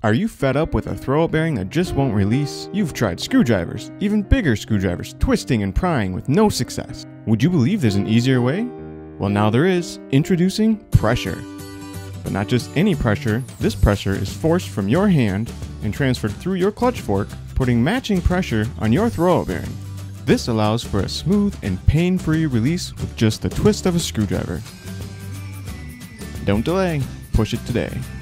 Are you fed up with a throwout bearing that just won't release? You've tried screwdrivers, even bigger screwdrivers, twisting and prying with no success. Would you believe there's an easier way? Well, now there is. Introducing pressure. But not just any pressure, this pressure is forced from your hand and transferred through your clutch fork, putting matching pressure on your throwout bearing. This allows for a smooth and pain-free release with just the twist of a screwdriver. Don't delay, push it today.